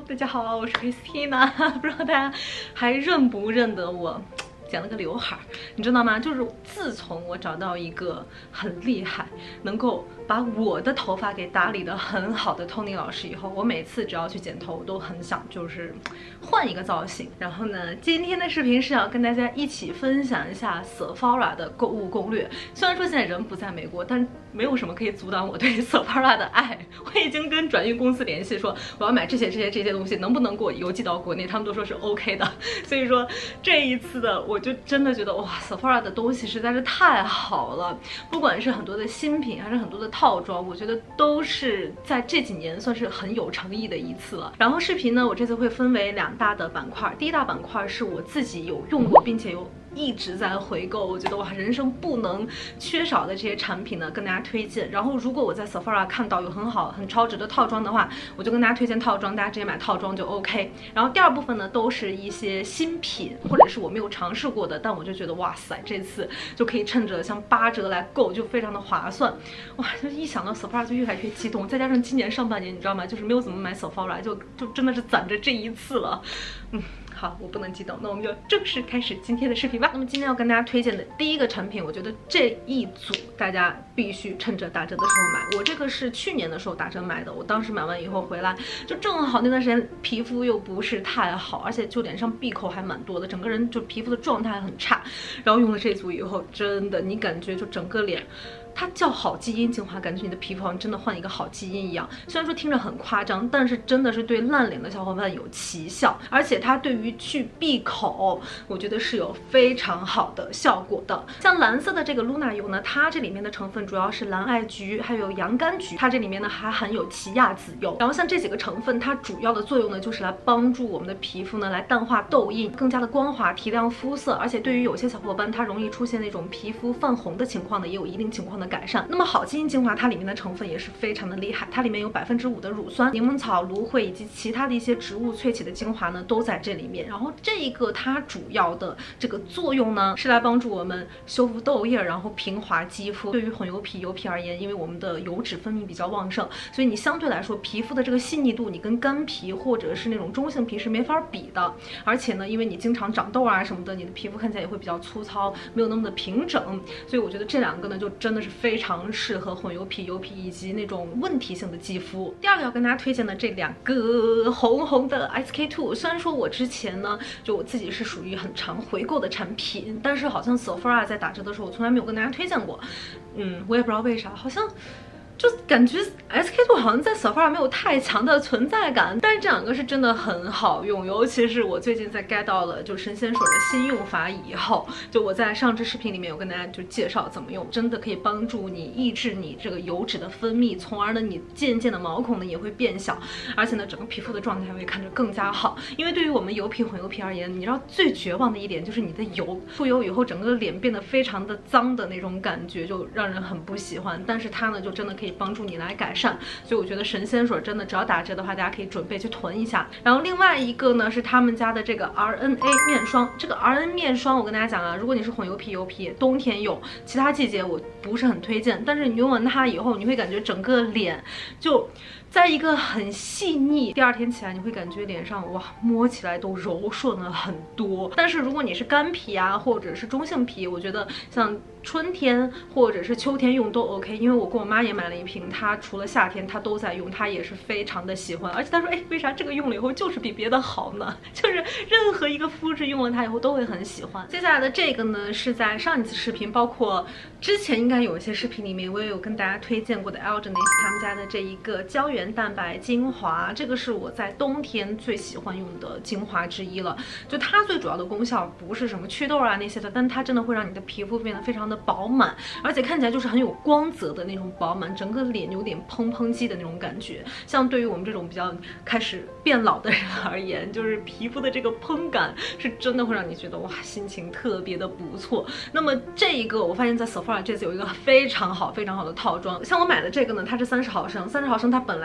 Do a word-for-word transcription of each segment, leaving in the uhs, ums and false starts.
大家好，我是 Christina， 不知道大家还认不认得我？剪了个刘海儿，你知道吗？就是自从我找到一个很厉害，能够把我的头发给打理得很好的 Tony 老师以后，我每次只要去剪头，我都很想就是换一个造型。然后呢，今天的视频是要跟大家一起分享一下 Sephora 的购物攻略。虽然说现在人不在美国，但没有什么可以阻挡我对 Sephora 的爱。我已经跟转运公司联系说，我要买这些这些这些东西，能不能给我邮寄到国内？他们都说是 OK 的。所以说这一次的我就真的觉得哇 ，Sephora 的东西实在是太好了，不管是很多的新品还是很多的套装，我觉得都是在这几年算是很有诚意的一次了。然后视频呢，我这次会分为两大的板块，第一大板块是我自己有用过并且有一直在回购，我觉得哇，人生不能缺少的这些产品呢，跟大家推荐。然后如果我在 Sephora 看到有很好很超值的套装的话，我就跟大家推荐套装，大家直接买套装就 OK。然后第二部分呢，都是一些新品或者是我没有尝试过的，但我就觉得哇塞，这次就可以趁着像八折来购，就非常的划算。哇，就一想到 Sephora 就越来越激动，再加上今年上半年你知道吗，就是没有怎么买 Sephora， 就就真的是攒着这一次了，嗯。好，我不能激动，那我们就正式开始今天的视频吧。那么今天要跟大家推荐的第一个产品，我觉得这一组大家必须趁着打折的时候买。我这个是去年的时候打折买的，我当时买完以后回来，就正好那段时间皮肤又不是太好，而且就脸上闭口还蛮多的，整个人就皮肤的状态很差。然后用了这组以后，真的你感觉就整个脸。它叫好基因精华，感觉你的皮肤好像真的换一个好基因一样。虽然说听着很夸张，但是真的是对烂脸的小伙伴有奇效，而且它对于去闭口，我觉得是有非常好的效果的。像蓝色的这个 Luna 油呢，它这里面的成分主要是蓝艾菊还有洋甘菊，它这里面呢还含有奇亚籽油。然后像这几个成分，它主要的作用呢就是来帮助我们的皮肤呢来淡化痘印，更加的光滑，提亮肤色。而且对于有些小伙伴，它容易出现那种皮肤泛红的情况呢，也有一定情况的改善。那么好基因精华它里面的成分也是非常的厉害，它里面有百分之五的乳酸、柠檬草、芦荟以及其他的一些植物萃取的精华呢都在这里面。然后这一个它主要的这个作用呢是来帮助我们修复痘印，然后平滑肌肤。对于混油皮、油皮而言，因为我们的油脂分泌比较旺盛，所以你相对来说皮肤的这个细腻度，你跟干皮或者是那种中性皮是没法比的。而且呢，因为你经常长痘啊什么的，你的皮肤看起来也会比较粗糙，没有那么的平整。所以我觉得这两个呢就真的是非常适合混油皮、油皮以及那种问题性的肌肤。第二个要跟大家推荐的这两个红红的 S K two， 虽然说我之前呢，就我自己是属于很常回购的产品，但是好像 Sephora 在打折的时候，我从来没有跟大家推荐过。嗯，我也不知道为啥，好像。就感觉 S K two 好像在 Sephora 没有太强的存在感，但是这两个是真的很好用，尤其是我最近在 get 到了就神仙水的新用法以后，就我在上支视频里面有跟大家就介绍怎么用，真的可以帮助你抑制你这个油脂的分泌，从而呢你渐渐的毛孔呢也会变小，而且呢整个皮肤的状态会看着更加好。因为对于我们油皮混油皮而言，你知道最绝望的一点就是你的油出油以后，整个脸变得非常的脏的那种感觉，就让人很不喜欢。但是它呢就真的可以可以帮助你来改善，所以我觉得神仙水真的只要打折的话，大家可以准备去囤一下。然后另外一个呢是他们家的这个 R N A 面霜，这个 R N 面霜我跟大家讲啊，如果你是混油皮油皮，冬天用，其他季节我不是很推荐，但是你用完它以后，你会感觉整个脸就在一个很细腻，第二天起来你会感觉脸上哇摸起来都柔顺了很多。但是如果你是干皮啊或者是中性皮，我觉得像春天或者是秋天用都 OK， 因为我跟我妈也买了一瓶，她除了夏天她都在用，她也是非常的喜欢。而且她说，哎，为啥这个用了以后就是比别的好呢？就是任何一个肤质用了它以后都会很喜欢。接下来的这个呢，是在上一次视频，包括之前应该有一些视频里面，我也有跟大家推荐过的 Algenist 他们家的这一个胶原蛋白精华，这个是我在冬天最喜欢用的精华之一了。就它最主要的功效不是什么祛痘啊那些的，但它真的会让你的皮肤变得非常的饱满，而且看起来就是很有光泽的那种饱满，整个脸有点嘭嘭肌的那种感觉。像对于我们这种比较开始变老的人而言，就是皮肤的这个嘭感是真的会让你觉得哇，心情特别的不错。那么这一个我发现在 Sephora 这次有一个非常好非常好的套装，像我买的这个呢，它是三十毫升，三十毫升它本来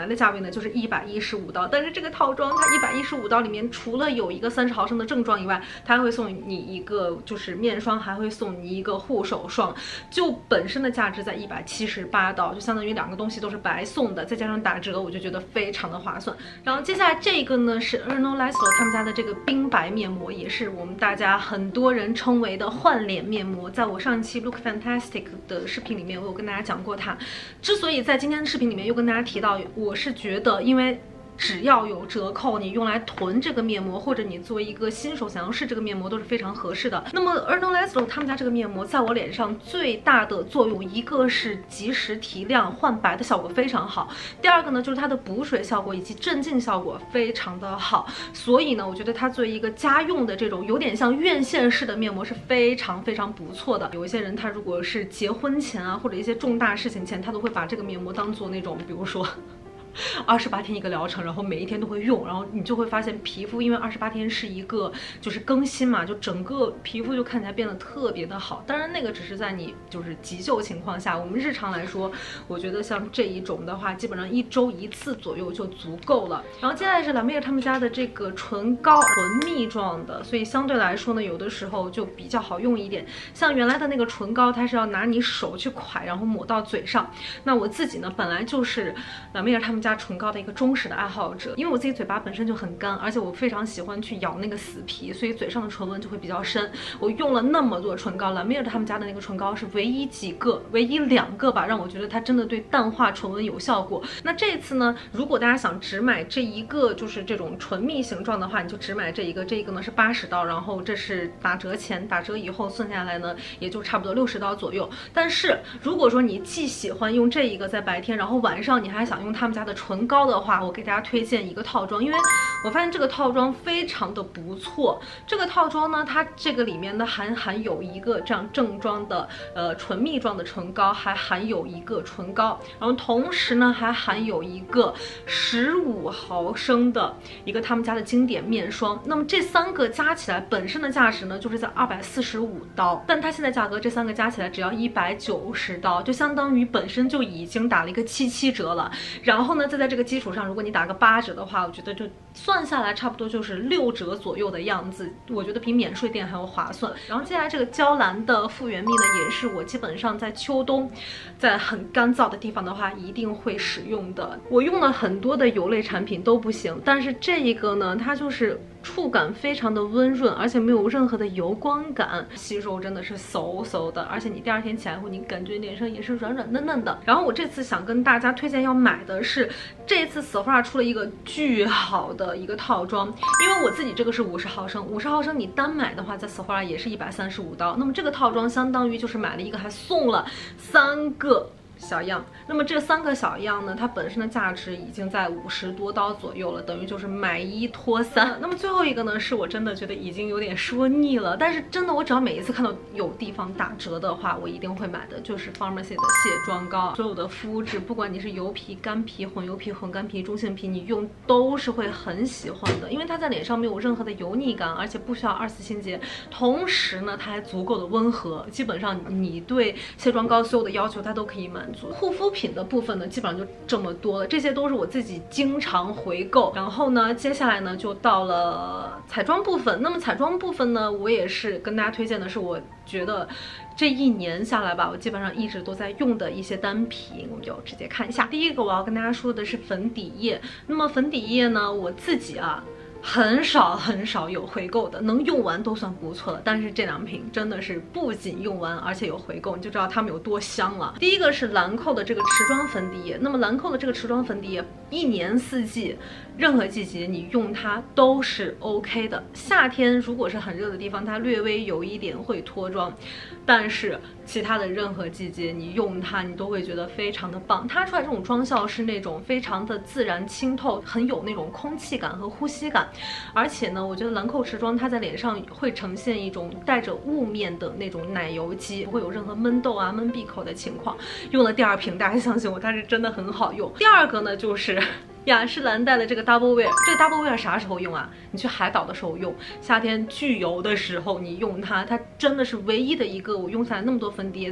的价位呢就是一百一十五刀，但是这个套装它一百一十五刀里面除了有一个三十毫升的正装以外，它还会送你一个就是面霜，还会送你一个护手霜，就本身的价值在一百七十八刀，就相当于两个东西都是白送的，再加上打折，我就觉得非常的划算。然后接下来这个呢是 Erno Laslo 他们家的这个冰白面膜，也是我们大家很多人称为的换脸面膜。在我上一期 Look Fantastic 的视频里面，我有跟大家讲过它。之所以在今天的视频里面又跟大家提到，我是觉得因为只要有折扣，你用来囤这个面膜，或者你作为一个新手想要试这个面膜都是非常合适的。那么 Erno Laslo 他们家这个面膜在我脸上最大的作用，一个是及时提亮焕白的效果非常好，第二个呢就是它的补水效果以及镇静效果非常的好，所以呢我觉得它作为一个家用的这种有点像院线式的面膜是非常非常不错的。有一些人他如果是结婚前啊，或者一些重大事情前，他都会把这个面膜当做那种比如说二十八天一个疗程，然后每一天都会用，然后你就会发现皮肤因为二十八天是一个就是更新嘛，就整个皮肤就看起来变得特别的好。当然那个只是在你就是急救情况下，我们日常来说，我觉得像这一种的话，基本上一周一次左右就足够了。然后接下来是兰美尔他们家的这个唇膏，唇蜜状的，所以相对来说呢，有的时候就比较好用一点。像原来的那个唇膏，它是要拿你手去蒯，然后抹到嘴上。那我自己呢，本来就是兰美尔他们家唇膏的一个忠实的爱好者，因为我自己嘴巴本身就很干，而且我非常喜欢去咬那个死皮，所以嘴上的唇纹就会比较深。我用了那么多唇膏，兰美尔他们家的那个唇膏是唯一几个，唯一两个吧，让我觉得它真的对淡化唇纹有效果。那这次呢，如果大家想只买这一个，就是这种唇蜜形状的话，你就只买这一个，这一个呢是八十刀，然后这是打折前，打折以后算下来呢，也就差不多六十刀左右。但是如果说你既喜欢用这一个在白天，然后晚上你还想用他们家的唇膏的话，我给大家推荐一个套装，因为我发现这个套装非常的不错。这个套装呢，它这个里面呢含含有一个这样正装的呃唇蜜状的唇膏，还含有一个唇膏，然后同时呢还含有一个十五毫升的一个他们家的经典面霜。那么这三个加起来本身的价值呢就是在二百四十五刀，但它现在价格这三个加起来只要一百九十刀，就相当于本身就已经打了一个七七折了。然后呢再在这个基础上，如果你打个八折的话，我觉得就算下来差不多就是六折左右的样子，我觉得比免税店还要划算。然后接下来这个娇兰的复原蜜呢，也是我基本上在秋冬在很干燥的地方的话一定会使用的。我用了很多的油类产品都不行，但是这一个呢，它就是触感非常的温润，而且没有任何的油光感，吸收真的是嗖嗖的，而且你第二天起来后，你感觉脸上也是软软嫩嫩的。然后我这次想跟大家推荐要买的是，这次 Sephora 出了一个巨好的一个套装，因为我自己这个是五十毫升，五十毫升你单买的话，在 Sephora 也是一百三十五刀。那么这个套装相当于就是买了一个，还送了三个小样。那么这三个小样呢，它本身的价值已经在五十多刀左右了，等于就是买一拖三。那么最后一个呢，是我真的觉得已经有点说腻了，但是真的我只要每一次看到有地方打折的话，我一定会买的，就是 Pharmacy 的卸妆膏。所有的肤质，不管你是油皮、干皮、混油皮、混干皮、中性皮，你用都是会很喜欢的，因为它在脸上没有任何的油腻感，而且不需要二次清洁，同时呢它还足够的温和，基本上你对卸妆膏所有的要求它都可以满足。护肤品的部分呢，基本上就这么多了，这些都是我自己经常回购。然后呢，接下来呢就到了彩妆部分。那么彩妆部分呢，我也是跟大家推荐的是，我觉得这一年下来吧，我基本上一直都在用的一些单品，我们就直接看一下。第一个我要跟大家说的是粉底液。那么粉底液呢，我自己啊很少很少有回购的，能用完都算不错了。但是这两瓶真的是不仅用完，而且有回购，你就知道它们有多香了。第一个是兰蔻的这个持妆粉底液。那么兰蔻的这个持妆粉底液，一年四季，任何季节你用它都是 OK 的。夏天如果是很热的地方，它略微有一点会脱妆，但是其他的任何季节你用它，你都会觉得非常的棒。它出来这种妆效是那种非常的自然清透，很有那种空气感和呼吸感。而且呢，我觉得兰蔻持妆它在脸上会呈现一种带着雾面的那种奶油肌，不会有任何闷痘啊、闷闭口的情况。用了第二瓶，大家相信我，它是真的很好用。第二个呢，就是雅诗兰黛的这个 Double Wear。 这个 Double Wear 啥时候用啊？你去海岛的时候用，夏天巨油的时候你用它，它真的是唯一的一个我用下来那么多粉底液在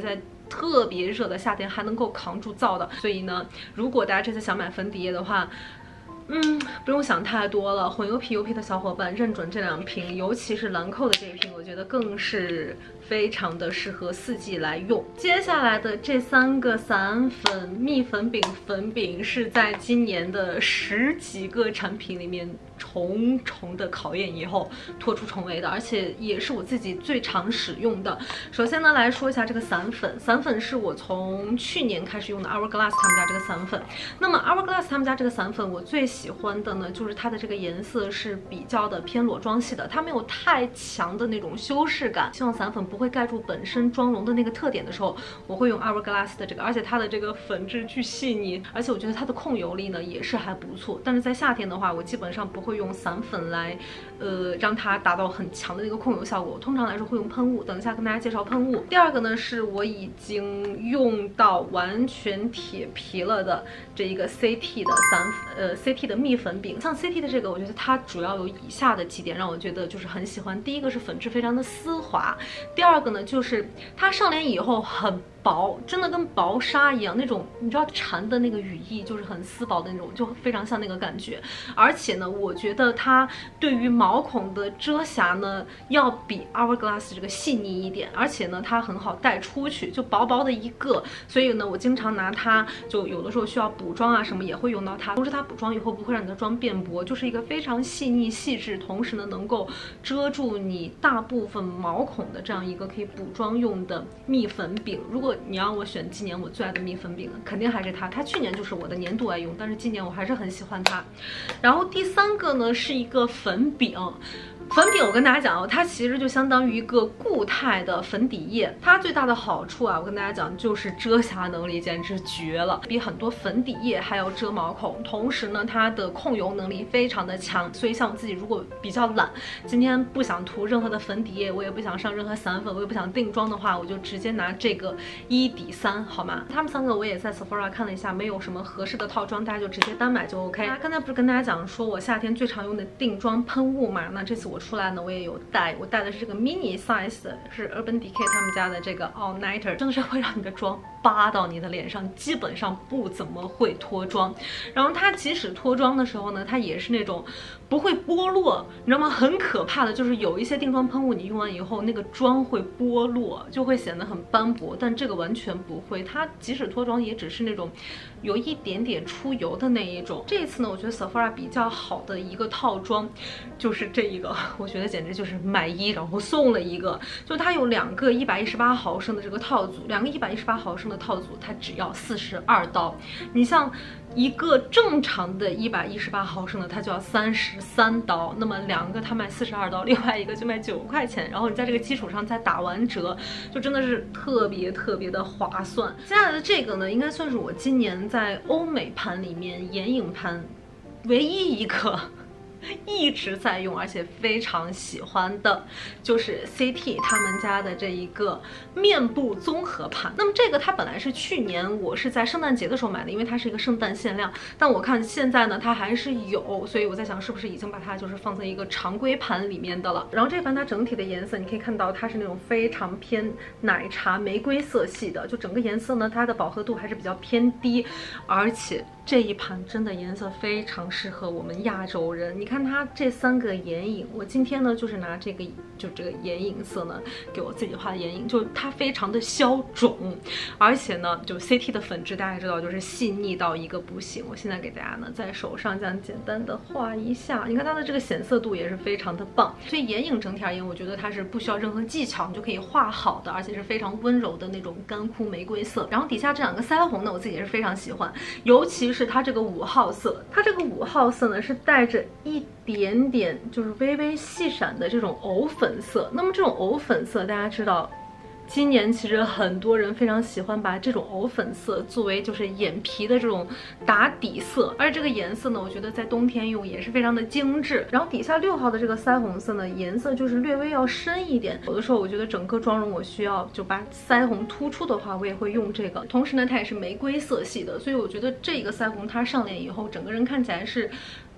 特别热的夏天还能够扛住燥的。所以呢，如果大家这次想买粉底液的话，嗯，不用想太多了。混油皮、油皮的小伙伴认准这两瓶，尤其是兰蔻的这一瓶，我觉得更是非常的适合四季来用。接下来的这三个散粉、蜜粉饼、粉饼是在今年的十几个产品里面重重的考验以后脱出重围的，而且也是我自己最常使用的。首先呢，来说一下这个散粉，散粉是我从去年开始用的 Hourglass 他们家这个散粉。那么 Hourglass 他们家这个散粉，我最喜欢的呢，就是它的这个颜色是比较的偏裸妆系的，它没有太强的那种修饰感。希望散粉不会盖住本身妆容的那个特点的时候，我会用 Hourglass 的这个，而且它的这个粉质巨细腻，而且我觉得它的控油力呢也是还不错。但是在夏天的话，我基本上不会用散粉来，呃，让它达到很强的那个控油效果。我通常来说会用喷雾，等一下跟大家介绍喷雾。第二个呢，是我已经用到完全铁皮了的这一个 C T 的散呃 C T 的蜜粉饼。像 C T 的这个，我觉得它主要有以下的几点让我觉得就是很喜欢。第一个是粉质非常的丝滑，第二个呢就是它上脸以后很薄，真的跟薄纱一样，那种你知道缠的那个羽翼就是很丝薄的那种，就非常像那个感觉。而且呢，我觉得它对于毛孔的遮瑕呢，要比 Hourglass 这个细腻一点，而且呢，它很好带出去，就薄薄的一个，所以呢，我经常拿它，就有的时候需要补妆啊什么也会用到它。同时它补妆以后不会让你的妆变薄，就是一个非常细腻细致，同时呢能够遮住你大部分毛孔的这样一个可以补妆用的蜜粉饼。如果你让我选今年我最爱的蜜粉饼呢，肯定还是它。它去年就是我的年度爱用，但是今年我还是很喜欢它。然后第三个呢是一个粉饼。粉饼我跟大家讲哦，它其实就相当于一个固态的粉底液。它最大的好处啊，我跟大家讲就是遮瑕能力简直绝了，比很多粉底液还要遮毛孔。同时呢，它的控油能力非常的强。所以像我自己如果比较懒，今天不想涂任何的粉底液，我也不想上任何散粉，我也不想定妆的话，我就直接拿这个一抵三，好吗？他们三个我也在 Sephora 看了一下，没有什么合适的套装，大家就直接单买就 OK。刚才不是跟大家讲说我夏天最常用的定妆喷雾嘛？那这次我出来呢，我也有带，我带的是这个 mini size 的，是 Urban Decay 他们家的这个 All Nighter， 真的是会让你的妆扒到你的脸上，基本上不怎么会脱妆。然后它即使脱妆的时候呢，它也是那种不会剥落，你知道吗？很可怕的就是有一些定妆喷雾，你用完以后那个妆会剥落，就会显得很斑驳，但这个完全不会，它即使脱妆也只是那种有一点点出油的那一种。这一次呢，我觉得 Sephora 比较好的一个套装就是这一个，我觉得简直就是买一然后送了一个，就它有两个一百一十八毫升的这个套组，两个一百一十八毫升的套组它只要四十二刀。你像一个正常的一百一十八毫升的它就要三十三刀，那么两个它卖四十二刀，另外一个就卖九块钱，然后你在这个基础上再打完折，就真的是特别特别的划算。接下来的这个呢，应该算是我今年在欧美盘里面眼影盘唯一一个一直在用而且非常喜欢的，就是 C T 他们家的这一个面部综合盘。那么这个它本来是去年我是在圣诞节的时候买的，因为它是一个圣诞限量，但我看现在呢它还是有，所以我在想是不是已经把它就是放在一个常规盘里面的了。然后这盘它整体的颜色你可以看到它是那种非常偏奶茶玫瑰色系的，就整个颜色呢它的饱和度还是比较偏低，而且这一盘真的颜色非常适合我们亚洲人。你看它这三个眼影，我今天呢就是拿这个就这个眼影色呢给我自己画的眼影，就它非常的消肿，而且呢就 C T 的粉质大家知道就是细腻到一个不行。我现在给大家呢在手上这样简单的画一下，你看它的这个显色度也是非常的棒。所以眼影整体而言，我觉得它是不需要任何技巧你就可以画好的，而且是非常温柔的那种干枯玫瑰色。然后底下这两个腮红呢，我自己也是非常喜欢，尤其是它这个五号色，它这个五号色呢是带着一点点就是微微细闪的这种藕粉色。那么这种藕粉色大家知道今年其实很多人非常喜欢把这种藕粉色作为就是眼皮的这种打底色，而这个颜色呢我觉得在冬天用也是非常的精致。然后底下六号的这个腮红色呢颜色就是略微要深一点，有的时候我觉得整个妆容我需要就把腮红突出的话，我也会用这个。同时呢它也是玫瑰色系的，所以我觉得这个腮红它上脸以后整个人看起来是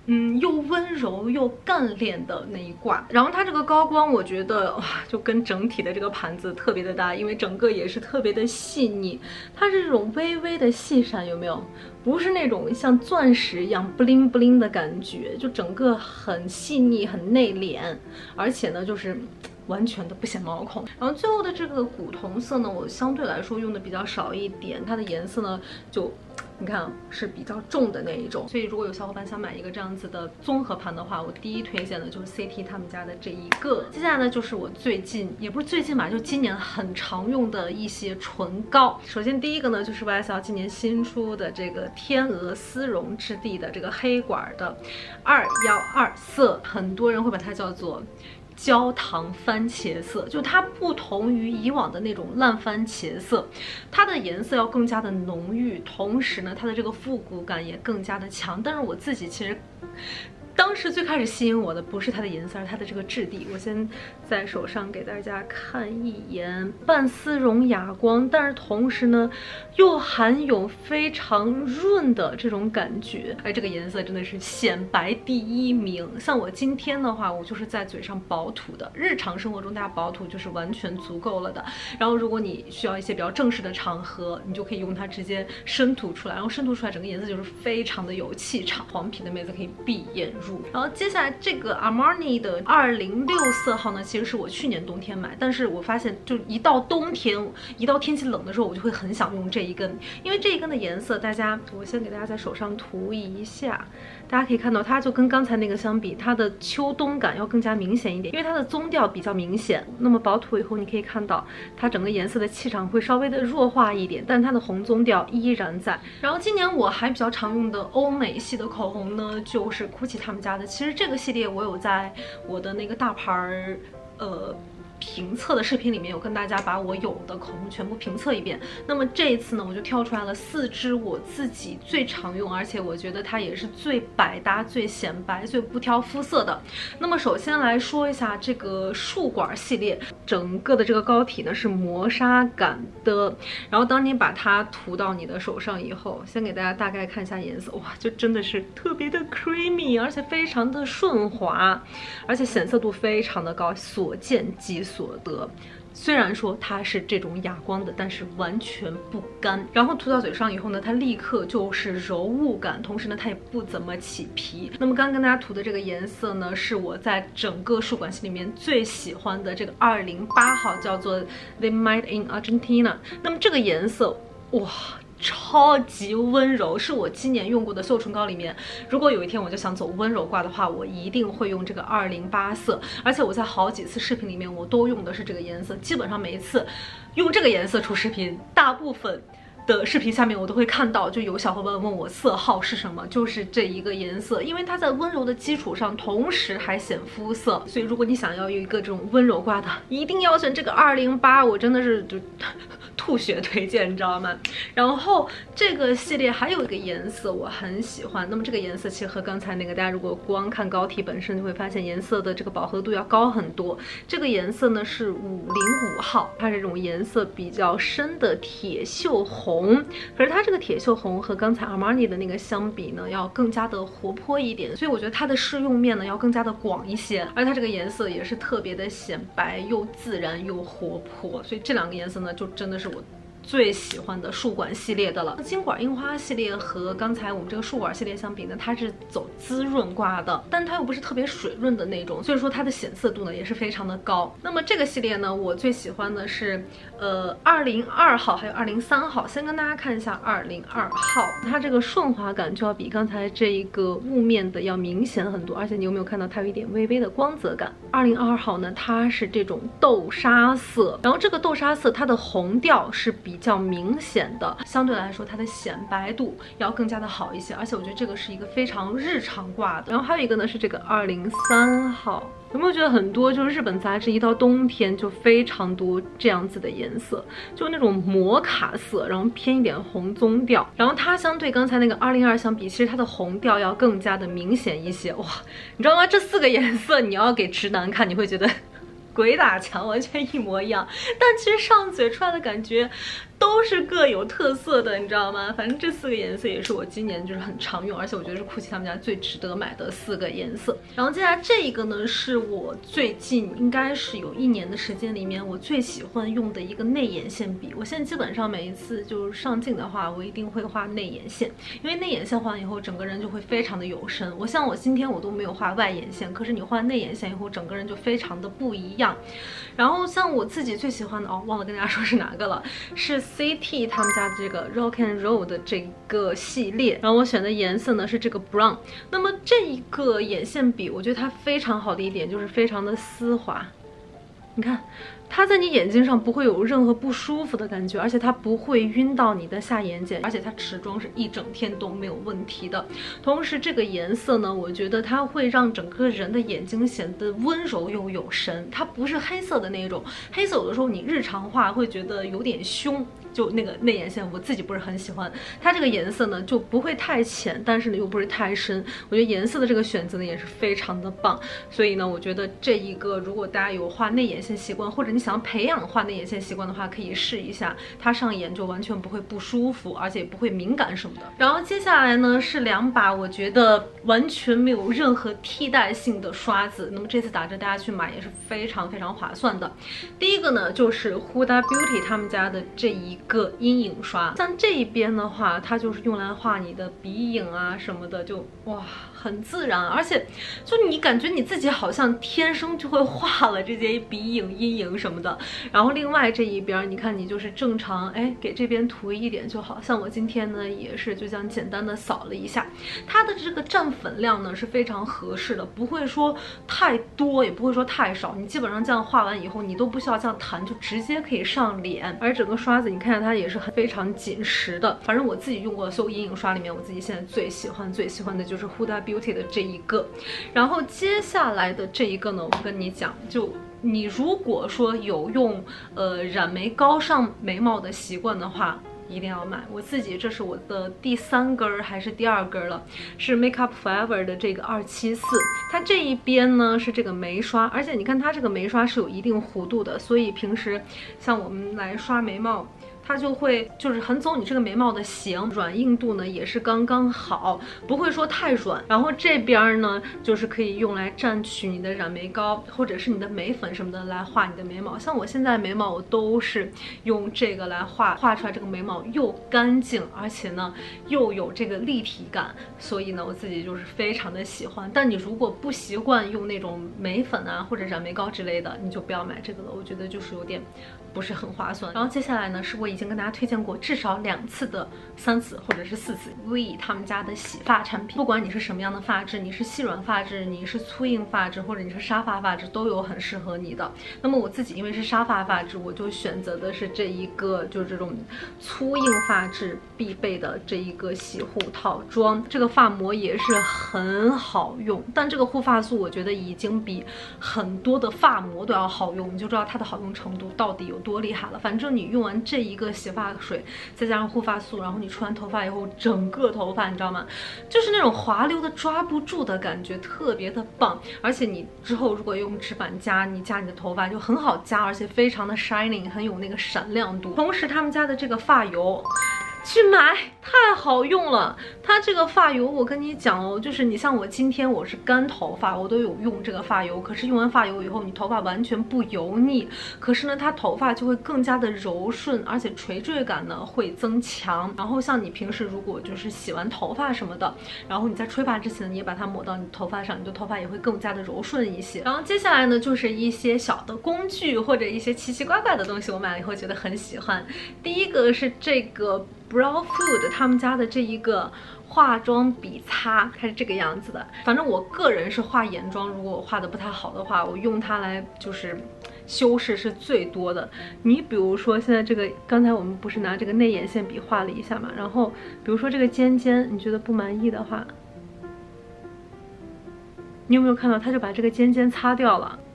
嗯，又温柔又干练的那一挂。然后它这个高光，我觉得哇，就跟整体的这个盘子特别的搭，因为整个也是特别的细腻，它是这种微微的细闪，有没有？不是那种像钻石一样 bling bling 的感觉，就整个很细腻、很内敛，而且呢，就是完全的不显毛孔。然后最后的这个古铜色呢，我相对来说用的比较少一点，它的颜色呢就。你看是比较重的那一种，所以如果有小伙伴想买一个这样子的综合盘的话，我第一推荐的就是 C T 他们家的这一个。接下来呢，就是我最近也不是最近吧，就今年很常用的一些唇膏。首先第一个呢，就是 Y S L 今年新出的这个天鹅丝绒质地的这个黑管的二幺二色，很多人会把它叫做焦糖番茄色，就它不同于以往的那种烂番茄色，它的颜色要更加的浓郁，同时呢，它的这个复古感也更加的强。但是我自己其实当时最开始吸引我的不是它的颜色，而是它的这个质地。我先在手上给大家看一眼，半丝绒哑光，但是同时呢，又含有非常润的这种感觉。哎，这个颜色真的是显白第一名。像我今天的话，我就是在嘴上薄涂的，日常生活中大家薄涂就是完全足够了的。然后如果你需要一些比较正式的场合，你就可以用它直接深涂出来，然后深涂出来整个颜色就是非常的有气场，黄皮的妹子可以闭眼入。然后接下来这个 Armani 的二零六色号呢，其实是我去年冬天买，但是我发现就一到冬天，一到天气冷的时候，我就会很想用这一根，因为这一根的颜色，大家我先给大家在手上涂一下，大家可以看到它就跟刚才那个相比，它的秋冬感要更加明显一点，因为它的棕调比较明显。那么薄涂以后，你可以看到它整个颜色的气场会稍微的弱化一点，但它的红棕调依然在。然后今年我还比较常用的欧美系的口红呢，就是 GUCCI 他们家的。其实这个系列我有在我的那个大牌儿，呃。评测的视频里面有跟大家把我有的口红全部评测一遍。那么这一次呢，我就挑出来了四支我自己最常用，而且我觉得它也是最百搭、最显白、最不挑肤色的。那么首先来说一下这个束管系列，整个的这个膏体呢是磨砂感的。然后当你把它涂到你的手上以后，先给大家大概看一下颜色，哇，就真的是特别的 creamy， 而且非常的顺滑，而且显色度非常的高，所见即所得。虽然说它是这种哑光的，但是完全不干。然后涂到嘴上以后呢，它立刻就是柔雾感，同时呢，它也不怎么起皮。那么刚刚跟大家涂的这个颜色呢，是我在整个束管系里面最喜欢的这个二零八号，叫做 They Made in Argentina。那么这个颜色，哇！超级温柔，是我今年用过的秀唇膏里面，如果有一天我就想走温柔挂的话，我一定会用这个二零八色。而且我在好几次视频里面我都用的是这个颜色，基本上每一次用这个颜色出视频，大部分的视频下面我都会看到，就有小伙伴问我色号是什么，就是这一个颜色，因为它在温柔的基础上，同时还显肤色，所以如果你想要有一个这种温柔挂的，一定要选这个二零八，我真的是就吐血推荐，你知道吗？然后这个系列还有一个颜色我很喜欢，那么这个颜色其实和刚才那个大家如果光看膏体本身，就会发现颜色的这个饱和度要高很多。这个颜色呢是五零五号，它是这种颜色比较深的铁锈红，可是它这个铁锈红和刚才 Armani 的那个相比呢，要更加的活泼一点，所以我觉得它的适用面呢要更加的广一些，而它这个颜色也是特别的显白，又自然又活泼，所以这两个颜色呢就真的是我最喜欢的束管系列的了。金管樱花系列和刚才我们这个束管系列相比呢，它是走滋润挂的，但它又不是特别水润的那种，所以说它的显色度呢也是非常的高。那么这个系列呢，我最喜欢的是呃二零二号还有二零三号。先跟大家看一下二零二号，它这个顺滑感就要比刚才这一个雾面的要明显很多，而且你有没有看到它有一点微微的光泽感？二零二号呢，它是这种豆沙色，然后这个豆沙色它的红调是比较明显的，相对来说它的显白度要更加的好一些，而且我觉得这个是一个非常日常挂的。然后还有一个呢是这个二零三号。有没有觉得很多就是日本杂志一到冬天就非常多这样子的颜色，就那种摩卡色，然后偏一点红棕调，然后它相对刚才那个二零二相比，其实它的红调要更加的明显一些。哇，你知道吗？这四个颜色你要给直男看，你会觉得鬼打墙，完全一模一样。但其实上嘴出来的感觉都是各有特色的，你知道吗？反正这四个颜色也是我今年就是很常用，而且我觉得是 GUCCI 他们家最值得买的四个颜色。然后接下来这一个呢，是我最近应该是有一年的时间里面我最喜欢用的一个内眼线笔。我现在基本上每一次就是上镜的话，我一定会画内眼线，因为内眼线画完以后，整个人就会非常的有神。我像我今天我都没有画外眼线，可是你画内眼线以后，整个人就非常的不一样。然后像我自己最喜欢的哦，忘了跟大家说是哪个了，是 C T 他们家的这个 Rock and Roll 的这个系列。然后我选的颜色呢是这个 Brown。那么这一个眼线笔，我觉得它非常好的一点就是非常的丝滑。你看，它在你眼睛上不会有任何不舒服的感觉，而且它不会晕到你的下眼睑，而且它持妆是一整天都没有问题的。同时，这个颜色呢，我觉得它会让整个人的眼睛显得温柔又有神。它不是黑色的那种，黑色有的时候你日常画会觉得有点凶。就那个内眼线，我自己不是很喜欢。它这个颜色呢，就不会太浅，但是呢又不是太深。我觉得颜色的这个选择呢也是非常的棒。所以呢，我觉得这一个如果大家有画内眼线习惯，或者你想要培养画内眼线习惯的话，可以试一下。它上眼就完全不会不舒服，而且也不会敏感什么的。然后接下来呢是两把我觉得完全没有任何替代性的刷子。那么这次打折大家去买也是非常非常划算的。第一个呢就是 Huda Beauty 他们家的这一个。个阴影刷，像这一边的话，它就是用来画你的鼻影啊什么的，就哇很自然，而且就你感觉你自己好像天生就会画了这些鼻影、阴影什么的。然后另外这一边，你看你就是正常，哎，给这边涂一点就好。像我今天呢也是就这样简单的扫了一下，它的这个占粉量呢是非常合适的，不会说太多，也不会说太少。你基本上这样画完以后，你都不需要这样弹，就直接可以上脸。而整个刷子，你看它也是很非常紧实的。反正我自己用过的所有阴影刷里面，我自己现在最喜欢最喜欢的就是 Huda Beauty 的这一个。然后接下来的这一个呢，我跟你讲，就你如果说有用呃染眉膏上眉毛的习惯的话，一定要买。我自己这是我的第三根还是第二根了，是 Make Up Forever 的这个二七四。它这一边呢是这个眉刷，而且你看它这个眉刷是有一定弧度的，所以平时像我们来刷眉毛，它就会就是很走你这个眉毛的型，软硬度呢也是刚刚好，不会说太软。然后这边呢就是可以用来蘸取你的染眉膏或者是你的眉粉什么的来画你的眉毛。像我现在眉毛我都是用这个来画，画出来这个眉毛又干净，而且呢又有这个立体感，所以呢我自己就是非常的喜欢。但你如果不习惯用那种眉粉啊或者染眉膏之类的，你就不要买这个了，我觉得就是有点不是很划算。然后接下来呢是我已经跟大家推荐过至少两次的三次或者是四次 V 他们家的洗发产品，不管你是什么样的发质，你是细软发质，你是粗硬发质，或者你是沙发发质，都有很适合你的。那么我自己因为是沙发发质，我就选择的是这一个，就是这种粗硬发质必备的这一个洗护套装。这个发膜也是很好用，但这个护发素我觉得已经比很多的发膜都要好用，你就知道它的好用程度到底有多厉害了。反正你用完这一个洗发水，再加上护发素，然后你吹完头发以后，整个头发你知道吗？就是那种滑溜的抓不住的感觉，特别的棒。而且你之后如果用纸板夹，你夹你的头发就很好夹，而且非常的 shining， 很有那个闪亮度。同时他们家的这个发油，去买，太好用了。它这个发油我跟你讲哦，就是你像我今天我是干头发，我都有用这个发油，可是用完发油以后，你头发完全不油腻，可是呢它头发就会更加的柔顺，而且垂坠感呢会增强。然后像你平时如果就是洗完头发什么的，然后你在吹发之前你也把它抹到你头发上，你的头发也会更加的柔顺一些。然后接下来呢就是一些小的工具或者一些奇奇怪怪的东西，我买了以后觉得很喜欢。第一个是这个Brow Food 他们家的这一个化妆笔擦，它是这个样子的。反正我个人是画眼妆，如果我画的不太好的话，我用它来就是修饰是最多的。你比如说现在这个，刚才我们不是拿这个内眼线笔画了一下嘛，然后比如说这个尖尖，你觉得不满意的话，你有没有看到它就把这个尖尖擦掉了？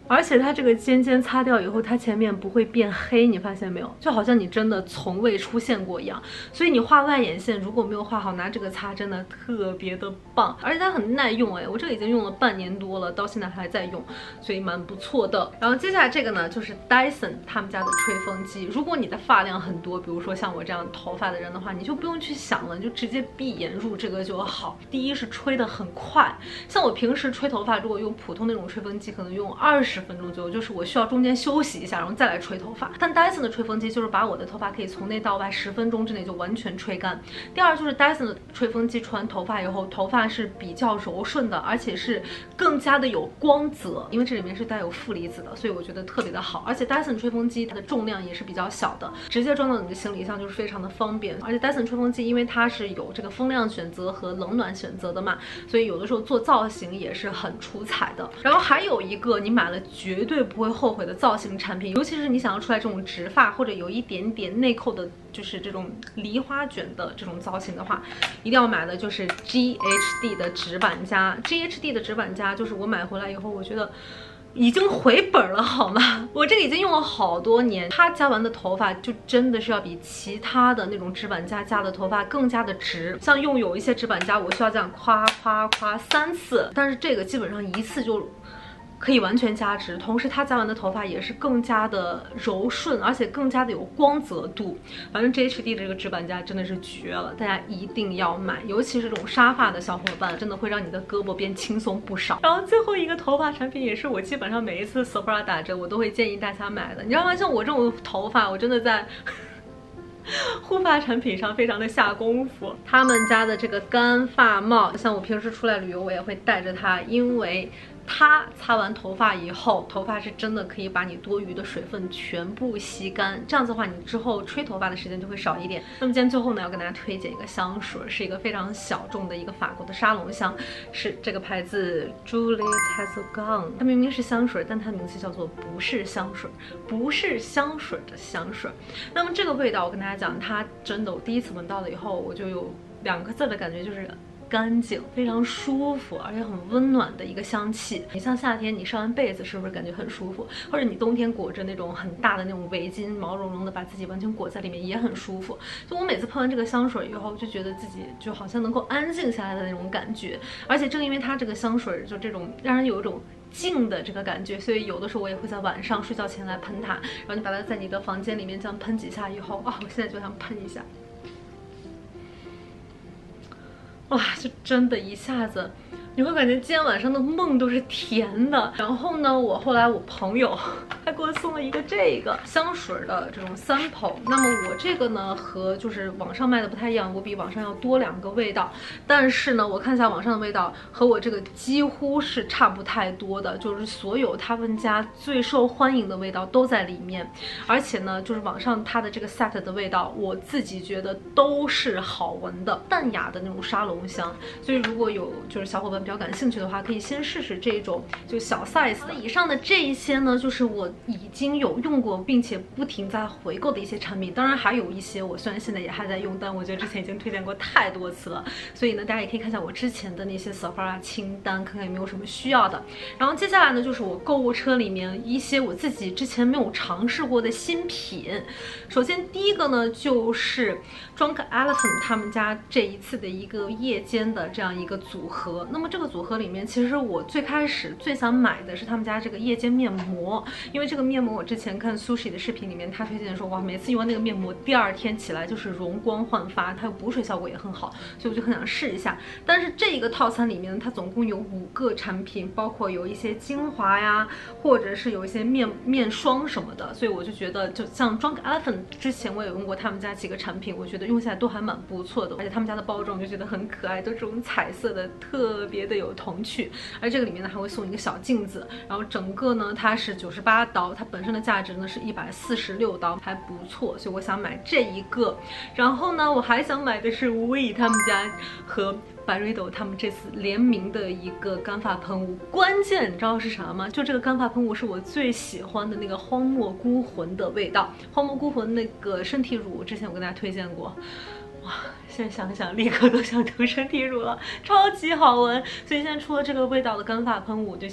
而且它这个尖尖擦掉以后，它前面不会变黑，你发现没有？就好像你真的从未出现过一样。所以你画外眼线如果没有画好，拿这个擦真的特别的棒，而且它很耐用哎，我这个已经用了半年多了，到现在还在用，所以蛮不错的。然后接下来这个呢，就是 Dyson 他们家的吹风机。如果你的发量很多，比如说像我这样头发的人的话，你就不用去想了，你就直接闭眼入这个就好。第一是吹得很快，像我平时吹头发，如果用普通那种吹风机，可能用二十分钟左右，就是我需要中间休息一下，然后再来吹头发。但 Dyson 的吹风机就是把我的头发可以从内到外十分钟之内就完全吹干。第二就是 Dyson 的吹风机吹完头发以后，头发是比较柔顺的，而且是更加的有光泽，因为这里面是带有负离子的，所以我觉得特别的好。而且 Dyson 吹风机它的重量也是比较小的，直接装到你的行李箱就是非常的方便。而且 Dyson 吹风机因为它是有这个风量选择和冷暖选择的嘛，所以有的时候做造型也是很出彩的。然后还有一个你买了绝对不会后悔的造型产品，尤其是你想要出来这种直发或者有一点点内扣的，就是这种梨花卷的这种造型的话，一定要买的就是 G H D 的直板夹。 G H D 的直板夹就是我买回来以后，我觉得已经回本了好吗？我这个已经用了好多年，它夹完的头发就真的是要比其他的那种直板夹夹的头发更加的直。像用有一些直板夹，我需要这样夸夸夸三次，但是这个基本上一次就可以完全夹直，同时它夹完的头发也是更加的柔顺，而且更加的有光泽度。反正 G H D 的这个直板夹真的是绝了，大家一定要买，尤其是这种沙发的小伙伴，真的会让你的胳膊变轻松不少。然后最后一个头发产品也是我基本上每一次 Sephora 打折我都会建议大家买的，你知道吗？像我这种头发，我真的在护发产品上非常的下功夫。他们家的这个干发帽，像我平时出来旅游我也会带着它，因为它擦完头发以后，头发是真的可以把你多余的水分全部吸干，这样子的话你之后吹头发的时间就会少一点。那么今天最后呢，要跟大家推荐一个香水，是一个非常小众的一个法国的沙龙香，是这个牌子 Juliette Hazelgum。它明明是香水，但它的名字叫做不是香水，不是香水的香水。那么这个味道我跟大家讲，它真的我第一次闻到了以后，我就有两个字的感觉，就是干净，非常舒服，而且很温暖的一个香气。你像夏天你上完被子是不是感觉很舒服？或者你冬天裹着那种很大的那种围巾，毛茸茸的把自己完全裹在里面也很舒服。就我每次喷完这个香水以后，就觉得自己就好像能够安静下来的那种感觉。而且正因为它这个香水就这种让人有一种静的这个感觉，所以有的时候我也会在晚上睡觉前来喷它。然后你把它在你的房间里面这样喷几下以后，啊，我现在就想喷一下。哇，就真的一下子你会感觉今天晚上的梦都是甜的。然后呢，我后来我朋友他给我送了一个这个香水的这种 sample。那么我这个呢和就是网上卖的不太一样，我比网上要多两个味道。但是呢，我看一下网上的味道和我这个几乎是差不太多的，就是所有他们家最受欢迎的味道都在里面。而且呢，就是网上它的这个 set 的味道，我自己觉得都是好闻的，淡雅的那种沙龙香。所以如果有就是小伙伴比较感兴趣的话，可以先试试这种就小 size 的。以上的这一些呢，就是我已经有用过并且不停在回购的一些产品。当然还有一些我虽然现在也还在用，但我觉得之前已经推荐过太多次了。所以呢，大家也可以看一下我之前的那些 Sephora 清单，看看有没有什么需要的。然后接下来呢，就是我购物车里面一些我自己之前没有尝试过的新品。首先第一个呢，就是 Drunk Elephant 他们家这一次的一个夜间的这样一个组合。那么这个组合里面，其实我最开始最想买的是他们家这个夜间面膜，因为这个面膜我之前看 Sushi 的视频里面，他推荐说，哇，每次用完那个面膜，第二天起来就是容光焕发，它有补水效果也很好，所以我就很想试一下。但是这一个套餐里面，它总共有五个产品，包括有一些精华呀，或者是有一些面面霜什么的，所以我就觉得，就像 Drunk Elephant 之前我也用过他们家几个产品，我觉得用下来都还蛮不错的，而且他们家的包装我就觉得很可爱，都这种彩色的，特别的有童趣。而这个里面呢还会送一个小镜子，然后整个呢它是九十八刀，它本身的价值呢是一百四十六刀，还不错，所以我想买这一个。然后呢，我还想买的是无以他们家和百瑞斗他们这次联名的一个干发喷雾。关键你知道是啥吗？就这个干发喷雾是我最喜欢的那个荒漠孤魂的味道。荒漠孤魂那个身体乳之前我跟大家推荐过，哇，现在想想立刻都想涂身体乳了，超级好闻。所以现在出了这个味道的干发喷雾，我就想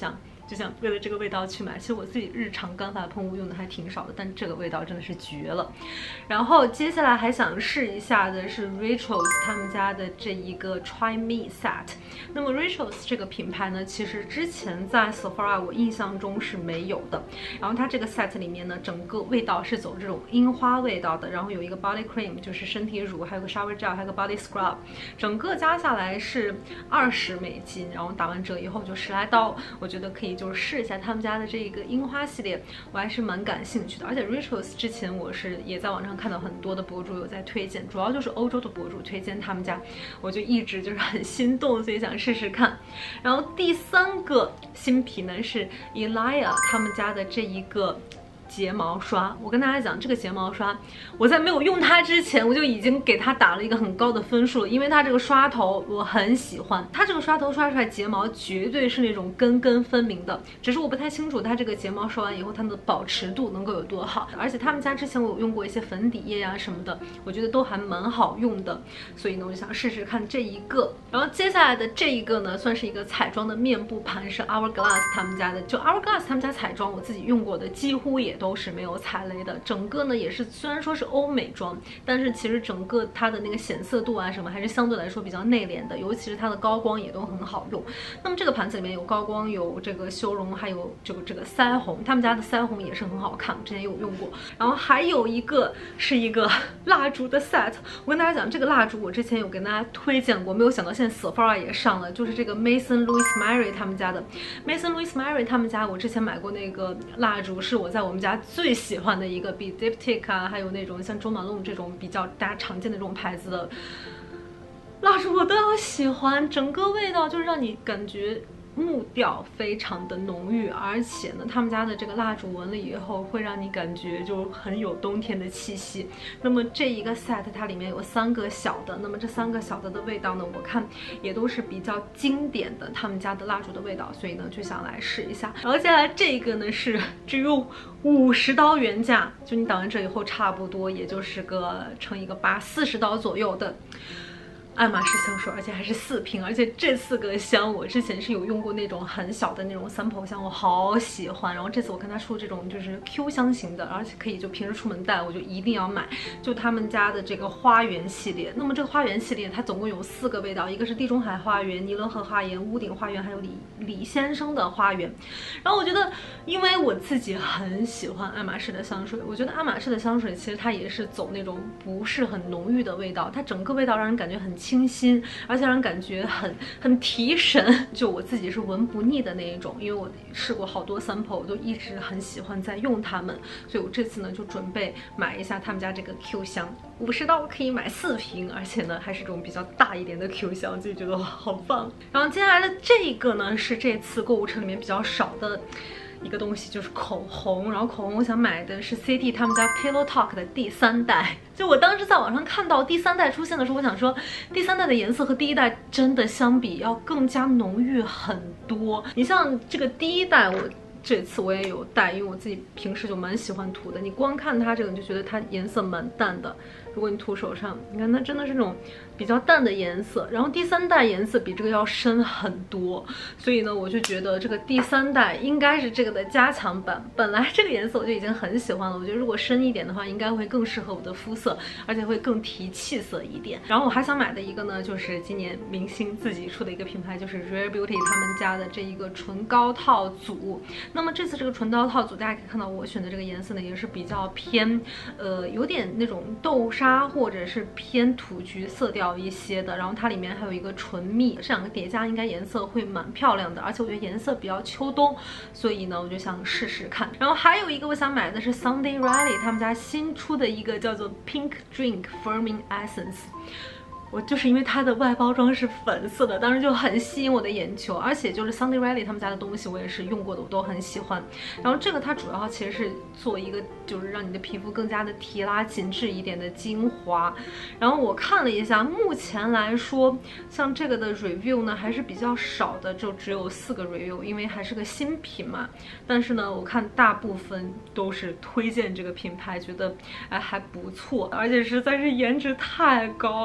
就想为了这个味道去买。其实我自己日常干发喷雾用的还挺少的，但这个味道真的是绝了。然后接下来还想试一下的是 Rituals 他们家的这一个 Try Me Set。那么 Rituals 这个品牌呢，其实之前在 Sephora 我印象中是没有的。然后它这个 set 里面呢，整个味道是走这种樱花味道的，然后有一个 body cream 就是身体乳，还有个 shower gel， 还有个 body scrub， 整个加下来是二十美金，然后打完折以后就十来刀。我觉得可以就是试一下他们家的这个樱花系列，我还是蛮感兴趣的。而且 Rituals 之前我是也在网上看到很多的博主有在推荐，主要就是欧洲的博主推荐他们家，我就一直就是很心动，所以想试试看。然后第三个新品呢是 Elia 他们家的这一个睫毛刷。我跟大家讲，这个睫毛刷我在没有用它之前，我就已经给它打了一个很高的分数了，因为它这个刷头我很喜欢，它这个刷头刷出来睫毛绝对是那种根根分明的，只是我不太清楚它这个睫毛刷完以后它的保持度能够有多好。而且他们家之前我有用过一些粉底液啊什么的，我觉得都还蛮好用的，所以呢我就想试试看这一个。然后接下来的这一个呢，算是一个彩妆的面部盘，是 Hourglass 他们家的。就 Hourglass 他们家彩妆我自己用过的几乎也都是没有踩雷的，整个呢也是虽然说是欧美妆，但是其实整个它的那个显色度啊什么还是相对来说比较内敛的，尤其是它的高光也都很好用。那么这个盘子里面有高光，有这个修容，还有这个这个腮红，他们家的腮红也是很好看，我之前有用过。然后还有一个是一个蜡烛的 set， 我跟大家讲，这个蜡烛我之前有跟大家推荐过，没有想到现在 Sephora 也上了，就是这个 Maison Louis Mary 他们家的 Maison Louis Mary 他们家，我之前买过那个蜡烛，是我在我们家最喜欢的一个，比 Diptyque 啊，还有那种像 Jo Malone 这种比较大家常见的这种牌子的蜡烛我都要喜欢，整个味道就是让你感觉木调非常的浓郁，而且呢他们家的这个蜡烛闻了以后会让你感觉就很有冬天的气息。那么这一个 set 它里面有三个小的，那么这三个小的的味道呢，我看也都是比较经典的他们家的蜡烛的味道，所以呢就想来试一下。然后接下来这个呢是只有五十刀原价，就你打完折以后差不多也就是个乘一个八，四十刀左右的爱马仕香水，而且还是四瓶，而且这四个香我之前是有用过那种很小的那种sample香，我好喜欢。然后这次我看它出这种就是 Q 香型的，而且可以就平时出门带，我就一定要买。就他们家的这个花园系列，那么这个花园系列它总共有四个味道，一个是地中海花园、尼罗河花园、屋顶花园，还有李李先生的花园。然后我觉得，因为我自己很喜欢爱马仕的香水，我觉得爱马仕的香水其实它也是走那种不是很浓郁的味道，它整个味道让人感觉很清新，而且让人感觉很很提神，就我自己是闻不腻的那一种。因为我试过好多 sample， 我都一直很喜欢在用它们，所以我这次呢就准备买一下他们家这个 Q 香，五十刀可以买四瓶，而且呢还是这种比较大一点的 Q 香，就觉得哇好棒。然后接下来的这个呢是这次购物车里面比较少的一个东西，就是口红。然后口红我想买的是 C D 他们家 Pillow Talk 的第三代。就我当时在网上看到第三代出现的时候，我想说第三代的颜色和第一代真的相比要更加浓郁很多。你像这个第一代，我这次我也有带，因为我自己平时就蛮喜欢涂的。你光看它这个，你就觉得它颜色蛮淡的。如果你涂手上，你看它真的是那种比较淡的颜色。然后第三代颜色比这个要深很多，所以呢，我就觉得这个第三代应该是这个的加强版。本来这个颜色我就已经很喜欢了，我觉得如果深一点的话，应该会更适合我的肤色，而且会更提气色一点。然后我还想买的一个呢，就是今年明星自己出的一个品牌，就是 Rare Beauty 他们家的这一个唇膏套组。那么这次这个唇膏套组，大家可以看到我选的这个颜色呢，也是比较偏，呃，有点那种豆沙或者是偏土橘色调一些的。然后它里面还有一个唇蜜，这两个叠加应该颜色会蛮漂亮的，而且我觉得颜色比较秋冬，所以呢我就想试试看。然后还有一个我想买的是 Sunday Riley 他们家新出的一个叫做 Pink Drink Firming Essence。我就是因为它的外包装是粉色的，当时就很吸引我的眼球，而且就是 Sunday Riley 他们家的东西我也是用过的，我都很喜欢。然后这个它主要其实是做一个就是让你的皮肤更加的提拉紧致一点的精华。然后我看了一下，目前来说像这个的 review 呢还是比较少的，就只有四个 review， 因为还是个新品嘛。但是呢我看大部分都是推荐这个品牌，觉得哎还不错，而且实在是颜值太高了，就想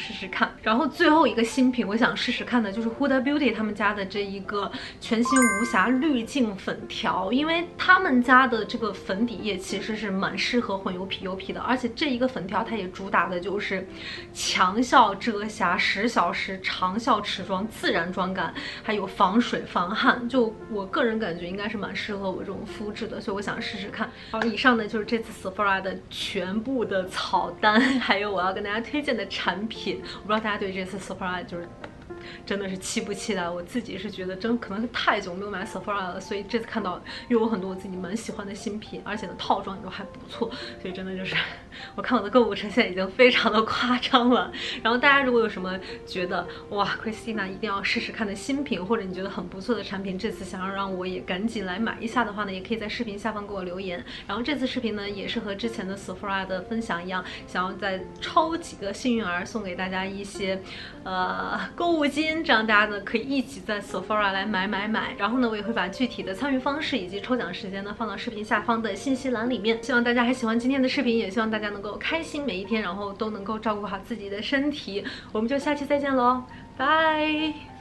试试看。然后最后一个新品，我想试试看的就是 Huda Beauty 他们家的这一个全新无瑕滤镜粉条，因为他们家的这个粉底液其实是蛮适合混油皮油皮的，而且这一个粉条它也主打的就是强效遮瑕、十小时长效持妆、自然妆感，还有防水防汗。就我个人感觉应该是蛮适合我这种肤质的，所以我想试试看。然后以上呢就是这次 Sephora 的全部的草单，还有我要跟大家推荐的产品。我不知道大家对这次 Sephora 就是真的是期不期待？我自己是觉得真可能是太久没有买 Sephora 了，所以这次看到又有很多我自己蛮喜欢的新品，而且呢套装也都还不错，所以真的就是我看我的购物车现在已经非常的夸张了。然后大家如果有什么觉得哇 Christina 一定要试试看的新品，或者你觉得很不错的产品，这次想要让我也赶紧来买一下的话呢，也可以在视频下方给我留言。然后这次视频呢也是和之前的 Sephora 的分享一样，想要再抽几个幸运儿送给大家一些呃购物金，这样大家呢可以一起在 Sephora 来买买买。然后呢，我也会把具体的参与方式以及抽奖时间呢放到视频下方的信息栏里面。希望大家还喜欢今天的视频，也希望大家能够开心每一天，然后都能够照顾好自己的身体。我们就下期再见喽，拜。